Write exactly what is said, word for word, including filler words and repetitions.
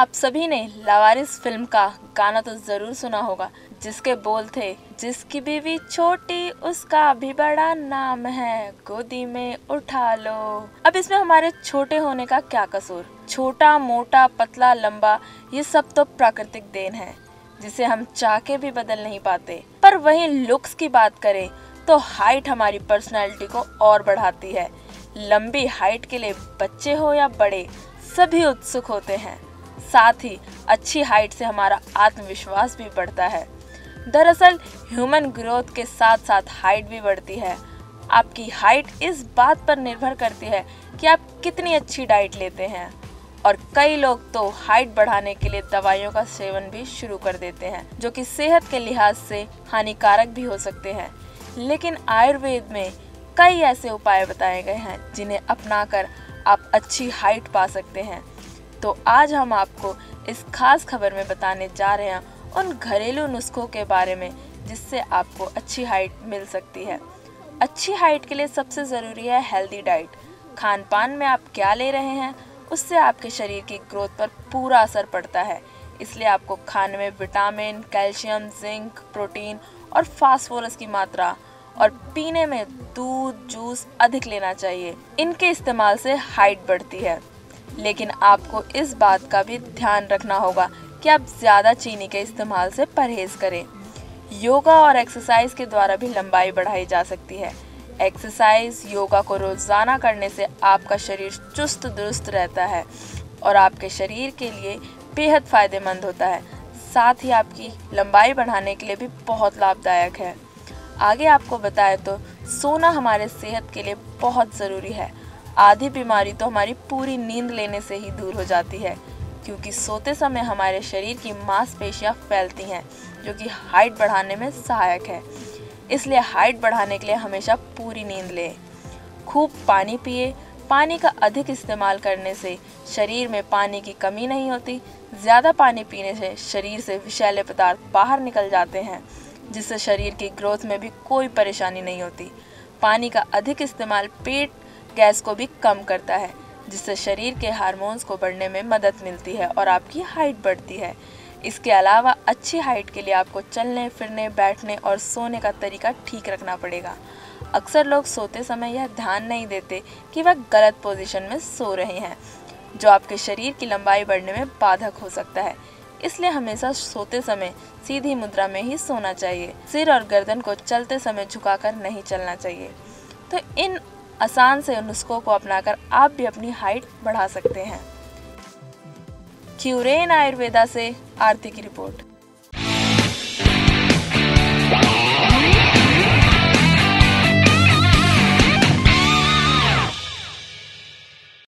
आप सभी ने लावारिस फिल्म का गाना तो जरूर सुना होगा, जिसके बोल थे, जिसकी बीवी छोटी उसका भी बड़ा नाम है, गोदी में उठा लो। अब इसमें हमारे छोटे होने का क्या कसूर? छोटा, मोटा, पतला, लंबा, ये सब तो प्राकृतिक देन है जिसे हम चाह के भी बदल नहीं पाते। पर वहीं लुक्स की बात करें तो हाइट हमारी पर्सनैलिटी को और बढ़ाती है। लंबी हाइट के लिए बच्चे हो या बड़े, सभी उत्सुक होते हैं। साथ ही अच्छी हाइट से हमारा आत्मविश्वास भी बढ़ता है। दरअसल ह्यूमन ग्रोथ के साथ साथ हाइट भी बढ़ती है। आपकी हाइट इस बात पर निर्भर करती है कि आप कितनी अच्छी डाइट लेते हैं, और कई लोग तो हाइट बढ़ाने के लिए दवाइयों का सेवन भी शुरू कर देते हैं, जो कि सेहत के लिहाज से हानिकारक भी हो सकते हैं। लेकिन आयुर्वेद में कई ऐसे उपाय बताए गए हैं जिन्हें अपनाकर आप अच्छी हाइट पा सकते हैं। तो आज हम आपको इस खास खबर में बताने जा रहे हैं उन घरेलू नुस्खों के बारे में जिससे आपको अच्छी हाइट मिल सकती है। अच्छी हाइट के लिए सबसे ज़रूरी है हेल्दी डाइट। खान पान में आप क्या ले रहे हैं उससे आपके शरीर की ग्रोथ पर पूरा असर पड़ता है। इसलिए आपको खाने में विटामिन, कैल्शियम, जिंक, प्रोटीन और फास्फोरस की मात्रा और पीने में दूध, जूस अधिक लेना चाहिए। इनके इस्तेमाल से हाइट बढ़ती है। लेकिन आपको इस बात का भी ध्यान रखना होगा कि आप ज़्यादा चीनी के इस्तेमाल से परहेज़ करें। योगा और एक्सरसाइज के द्वारा भी लंबाई बढ़ाई जा सकती है। एक्सरसाइज, योगा को रोज़ाना करने से आपका शरीर चुस्त दुरुस्त रहता है और आपके शरीर के लिए बेहद फ़ायदेमंद होता है। साथ ही आपकी लंबाई बढ़ाने के लिए भी बहुत लाभदायक है। आगे आपको बताएं तो सोना हमारे सेहत के लिए बहुत ज़रूरी है। आधी बीमारी तो हमारी पूरी नींद लेने से ही दूर हो जाती है, क्योंकि सोते समय हमारे शरीर की मांसपेशियां फैलती हैं, जो कि हाइट बढ़ाने में सहायक है। इसलिए हाइट बढ़ाने के लिए हमेशा पूरी नींद लें। खूब पानी पिए। पानी का अधिक इस्तेमाल करने से शरीर में पानी की कमी नहीं होती। ज़्यादा पानी पीने से शरीर से विषैले पदार्थ बाहर निकल जाते हैं, जिससे शरीर की ग्रोथ में भी कोई परेशानी नहीं होती। पानी का अधिक इस्तेमाल पेट गैस को भी कम करता है, जिससे शरीर के हार्मोन्स को बढ़ने में मदद मिलती है और आपकी हाइट बढ़ती है। इसके अलावा अच्छी हाइट के लिए आपको चलने फिरने, बैठने और सोने का तरीका ठीक रखना पड़ेगा। अक्सर लोग सोते समय यह ध्यान नहीं देते कि वह गलत पोजीशन में सो रहे हैं, जो आपके शरीर की लंबाई बढ़ने में बाधक हो सकता है। इसलिए हमेशा सोते समय सीधी मुद्रा में ही सोना चाहिए। सिर और गर्दन को चलते समय झुकाकर नहीं चलना चाहिए। तो इन आसान से नुस्खों को अपनाकर आप भी अपनी हाइट बढ़ा सकते हैं। क्यूरेन आयुर्वेदा से आरती की रिपोर्ट।